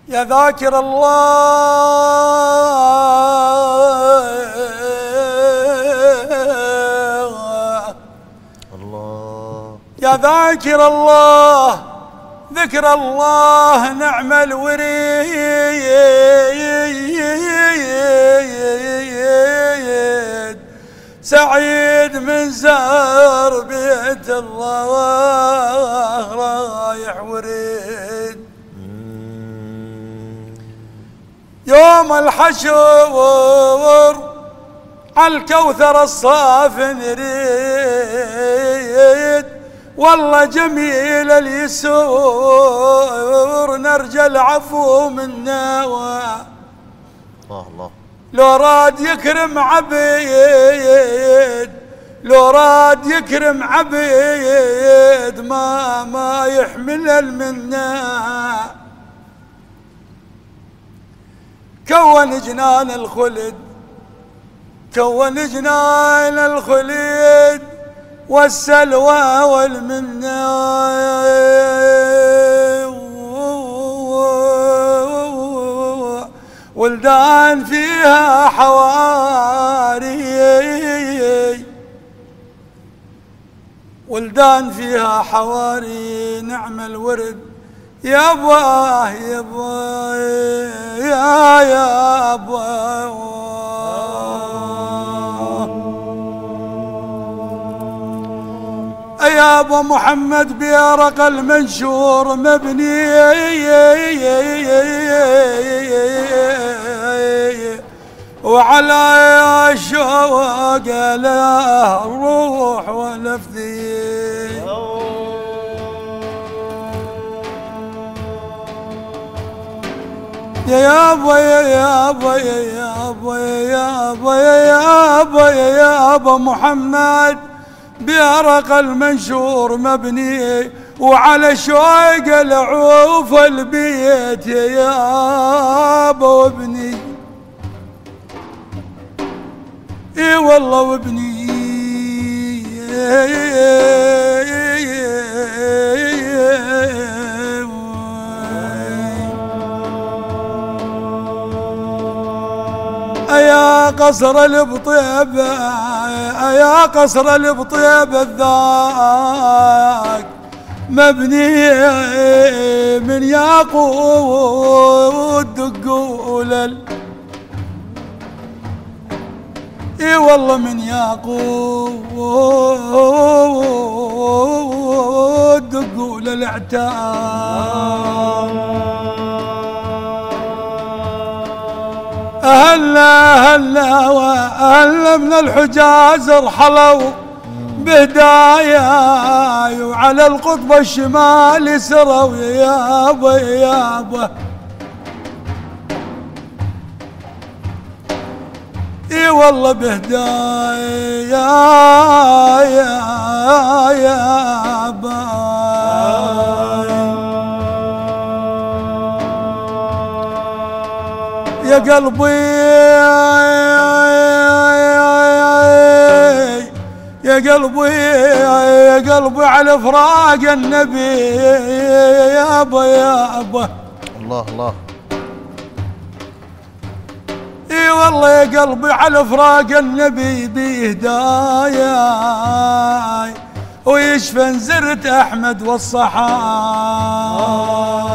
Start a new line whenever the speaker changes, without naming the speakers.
يا ذاكر الله
الله
يا ذاكر الله ذكر الله نعم الوريد سعيد من زار بيت الله رايح وريد يوم الحشور عالكوثر الصاف نريد والله جميل اليسور نرجى العفو منا
الله
لو راد يكرم عبيد لو راد يكرم عبيد ما يحمل المنا كون جنان الخلد كون جنان الخلد والسلوى والمنى ولدان فيها حواري ولدان فيها حواري نعم الورد يا ابواه يا ابواه يا ابواه يا ابو محمد بيرق المنشور مبني وعلى الشوق له الروح ونفذي يا ابو يا ابو يا ابو يا ابو يا ابو يا ابو محمد بيرق المنشور مبني وعلى شوق العوف البيت يا ابو ابني اي والله وابني يا قصر البطيب يا قصر البطيب الذاك مبني من ياقوت دقول اي والله من ياقوت دقول الاعتاب هلا وهلا من الحجاز رحلوا بهدايا وعلى القطب الشمالي سروا يابا يابا اي والله بهدايا يابا يا قلبي يا قلبي يا قلبي على فراق النبي يابا يابا
الله
اي والله يا قلبي على فراق النبي بهدايا ويشفى زرت احمد والصحابه